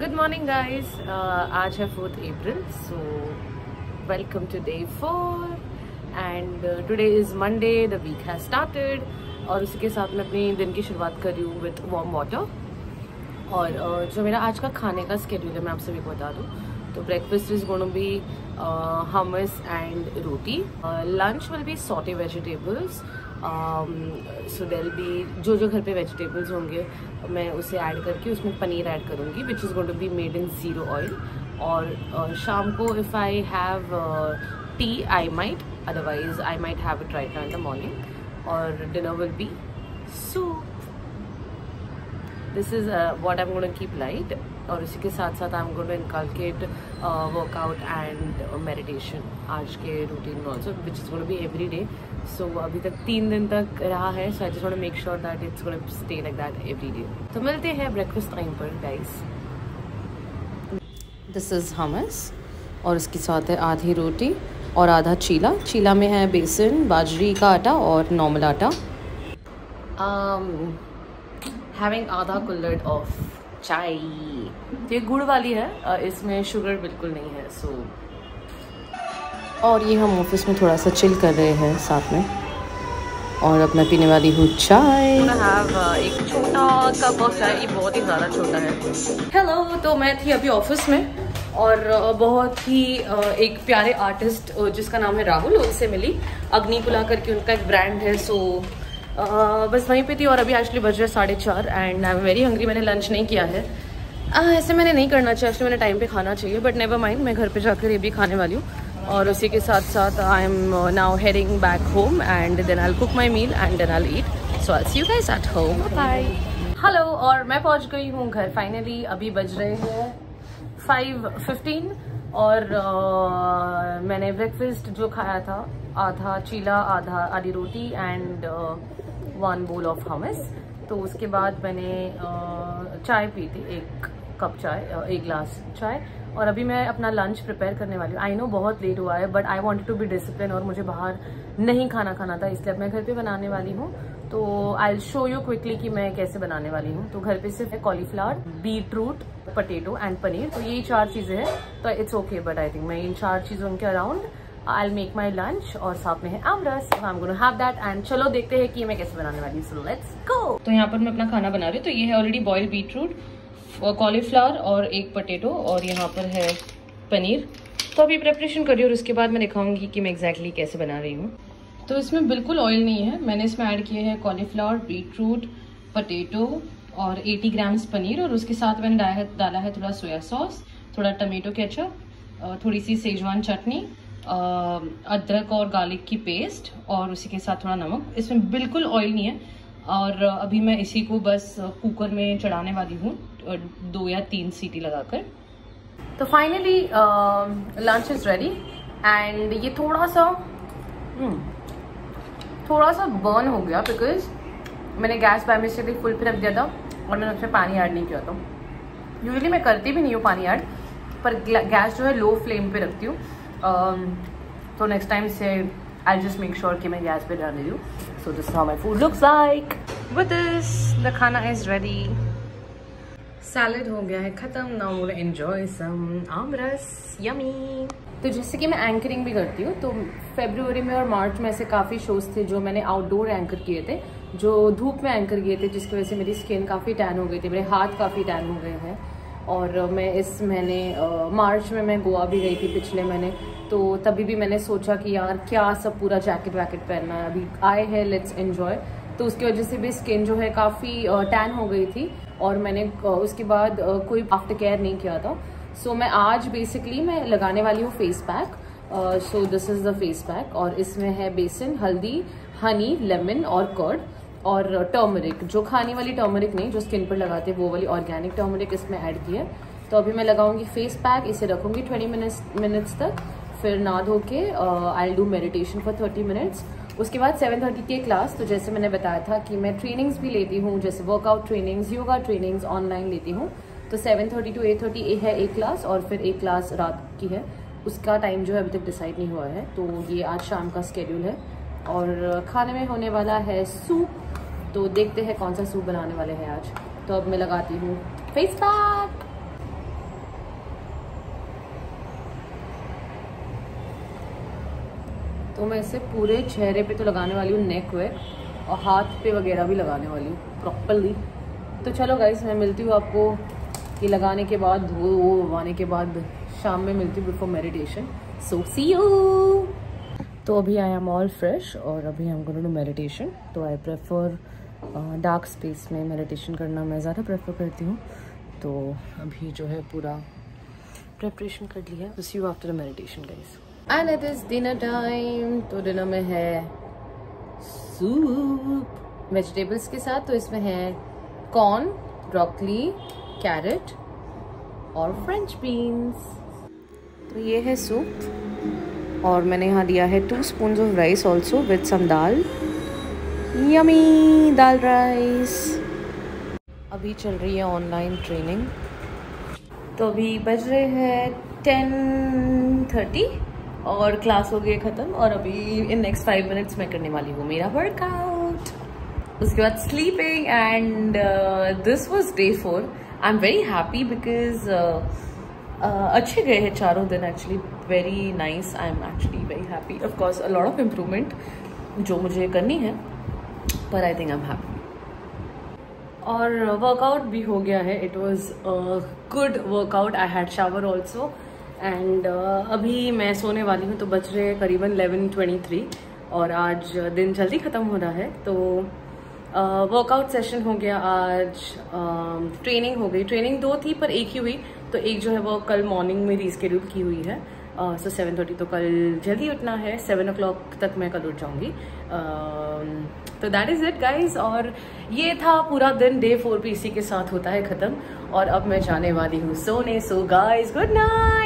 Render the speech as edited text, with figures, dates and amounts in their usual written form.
Good morning guys. आज है 4th April, so welcome to day 4 and today is Monday, the week has started. और उसी के साथ मैं अपनी दिन की शुरुआत कर रही हूँ विथ वार्म वाटर। और जो मेरा आज का खाने का स्केड्यूल है मैं आप सभी को बता दूँ। तो breakfast is going to be hummus and roti. Lunch will be saute vegetables. So there will be जो घर पे वेजिटेबल्स होंगे मैं उसे ऐड करके उसमें पनीर ऐड करूँगी which is going to be made in 0 oil. और शाम को if I have tea I might, otherwise I might have it right now in the morning. और dinner will be soup. This is what I am going to keep light. और इसी के साथ साथ I am going to inculcate workout and meditation आज के routine में also which is going to be every day. So अभी तक 3 दिन तक रहा है, so I just want to make sure that it's going to stay like that every day. तो मिलते हैं ब्रेकफास्ट टाइम पर गाइस। दिस इज़ हमस और इसके साथ है आधी रोटी और आधा चीला। चीला में है बेसन, बाजरी का आटा और नॉर्मल आटा। हैविंग आधा कुल्हड़ ऑफ चाय। तो ये गुड़ वाली है, इसमें शुगर बिल्कुल नहीं है। सो और ये हम ऑफिस में थोड़ा सा चिल कर रहे हैं साथ में। और अब मैं पीने वाली हूँ चाय। एक छोटा कप ऑफ चाय, ये बहुत ही ज़्यादा छोटा है। हेलो, तो मैं थी अभी ऑफिस में और बहुत ही एक प्यारे आर्टिस्ट जिसका नाम है राहुल, उनसे मिली। अग्निकुला करके उनका एक ब्रांड है। सो बस वहीं पे थी और अभी एक्चुअली बज रहे 4:30 and I am very hungry. मैंने लंच नहीं किया है। ऐसे मैंने नहीं करना चाहिए, एक्चुअली मैंने टाइम पे खाना चाहिए, बट नेवर माइंड, मैं घर पे जाकर ये भी खाने वाली हूँ। और उसी के साथ साथ I am now heading back home and then I will cook my meal and then I will eat. So I will see you guys at home. Bye. Hello, और मैं पहुँच गई हूँ घर फाइनली। अभी बज रहे हैं 5:15 और मैंने ब्रेकफास्ट जो खाया था, आधा चीला, आधी रोटी एंड 1 bowl ऑफ हमस। तो उसके बाद मैंने चाय पी थी, 1 कप चाय, 1 गिलास चाय। और अभी मैं अपना लंच प्रिपेयर करने वाली हूँ। आई नो बहुत लेट हुआ है, but I wanted to be discipline और मुझे बाहर नहीं खाना था, इसलिए अब मैं घर पे बनाने वाली हूँ। तो I will show you quickly कि मैं कैसे बनाने वाली हूँ। तो घर पे सिर्फ cauliflower, beetroot, potato and paneer, तो यही 4 चीज़ें हैं। तो it's okay, but I think मैं इन 4 चीज़ों के around I'll make my lunch। और साथ में है आमरस, so I'm gonna have that and चलो देखते हैं कि मैं कैसे बनाने वाली हूँ। So let's go। तो यहाँ पर मैं अपना खाना बना रही हूँ। तो ये है ऑलरेडी बॉइल्ड बीटरूट, कॉलीफ्लावर और 1 पोटैटो और यहाँ पर है पनीर। तो अभी प्रेपरेशन कर रही हूँ और उसके बाद मैं दिखाऊंगी कि मैं एग्जैक्टली कैसे बना रही हूँ। तो इसमें बिल्कुल ऑयल नहीं है। मैंने इसमें ऐड किए हैं कॉलीफ्लावर, बीटरूट, पोटैटो और 80 ग्राम्स पनीर। और उसके साथ मैंने डाला है थोड़ा सोया सॉस, थोड़ा टमेटो केचप, थोड़ी सी सेजवान चटनी, अदरक और गार्लिक की पेस्ट और उसी के साथ थोड़ा नमक। इसमें बिल्कुल ऑयल नहीं है। और अभी मैं इसी को बस कुकर में चढ़ाने वाली हूँ 2 या 3 सीटी लगाकर। तो finally lunch is ready and ये थोड़ा सा बर्न हो गया बिकॉज मैंने गैस बाय मिस्टेकली फुल पे रख दिया था और मैंने उसमें पानी ऐड नहीं किया था। यूजुअली मैं करती भी नहीं हूँ पानी ऐड, पर गैस जो है लो फ्लेम पे रखती हूँ। तो नेक्स्ट टाइम से आई जस्ट मेक श्योर कि मैं गैस पे डाल रही हूँ। So this how my food looks like. With this the khana is ready. Salad हो गया है खत्म। Now gonna enjoy some aamras, yummy. तो जैसे कि मैं एंकरिंग भी करती हूँ, तो फरवरी में और मार्च में ऐसे काफ़ी शोज थे जो मैंने आउटडोर एंकर किए थे, जो धूप में एंकर किए थे, जिसकी वजह से मेरी स्किन काफ़ी टैन हो गई थी, मेरे हाथ काफ़ी टैन हो गए हैं। और मैं इस महीने मार्च में मैं गोवा भी गई थी पिछले महीने। तो तभी भी मैंने सोचा कि यार क्या सब पूरा जैकेट वैकेट पहनना है, अभी आए हैं, लेट्स एन्जॉय। तो उसकी वजह से भी स्किन जो है काफ़ी टैन हो गई थी और मैंने उसके बाद कोई आफ्टर केयर नहीं किया था। सो मैं आज बेसिकली मैं लगाने वाली हूँ face pack. So this is the face pack और इसमें है बेसन, हल्दी, हनी, लेमन और कर्ड और टर्मरिक, जो खाने वाली टर्मरिक नहीं, जो स्किन पर लगाते हैं वो वाली ऑर्गेनिक टर्मरिक इसमें ऐड की है। तो अभी मैं लगाऊंगी फेस पैक, इसे रखूंगी 20 मिनट्स तक, फिर नहा धो के I will do meditation for 30 minutes. उसके बाद 7:30 की क्लास। तो जैसे मैंने बताया था कि मैं ट्रेनिंग्स भी लेती हूँ, जैसे workout trainings, yoga trainings online लेती हूँ। तो 7:30 to 8:30 है एक क्लास और फिर एक क्लास रात की है। उसका टाइम जो है अभी तक डिसाइड नहीं हुआ है। तो ये आज शाम का स्केड्यूल है और खाने में होने वाला है सूप। तो देखते हैं कौन सा सूप बनाने वाले हैं आज। तो अब मैं लगाती हूँ फेस पैक। तो मैं इसे पूरे चेहरे पे तो लगाने वाली हूँ, नेक वेक, और हाथ पे वगैरह भी लगाने वाली हूँ प्रॉपरली। तो चलो गाइस, मैं मिलती हूँ आपको ये लगाने के बाद, वो आने के बाद शाम में मिलती हूँ before meditation. So see you. तो अभी आई एम ऑल फ्रेश और अभी हम गोइंग टू डू मेडिटेशन। तो आई प्रेफर डार्क स्पेस में मेडिटेशन करना मैं ज़्यादा प्रेफर करती हूँ। तो अभी जो है पूरा प्रेपरेशन कर लिया। See you after the meditation guys. And it is dinner time. तो डिनर में है सूप वेजिटेबल्स के साथ। तो इसमें है कॉर्न, ब्रोकली, कैरेट और फ्रेंच बीन्स। तो ये है सूप और मैंने यहाँ दिया है 2 spoons of rice also with some dal. Yummy dal rice. अभी चल रही है ऑनलाइन ट्रेनिंग। तो अभी बज रहे हैं 10:30 और क्लास हो गई ख़त्म। और अभी इन नेक्स्ट 5 मिनट्स मैं करने वाली हूँ मेरा वर्कआउट, उसके बाद sleeping. And this was day 4। I am very happy because अच्छे गए हैं चारों दिन। Actually very nice. I am actually very happy. Of course a lot of improvement जो मुझे करनी है, पर I think I am happy. और वर्कआउट भी हो गया है। It was good workout. I had shower also. And अभी मैं सोने वाली हूँ। तो बज रहे हैं करीबन 11:23 और आज दिन जल्दी ख़त्म हो रहा है। तो वर्कआउट सेशन हो गया आज। ट्रेनिंग हो गई। ट्रेनिंग 2 थी पर एक ही हुई। तो एक जो है वो कल मॉर्निंग में रीस्केड्यूल की हुई है। सो 7:30। तो कल जल्दी उठना है। 7 o'clock तक मैं कल उठ जाऊँगी। तो दैट इज़ इट गाइज। और ये था पूरा दिन। डे 4 भी इसी के साथ होता है ख़त्म। और अब मैं जाने वाली हूँ सोने। So guys good night.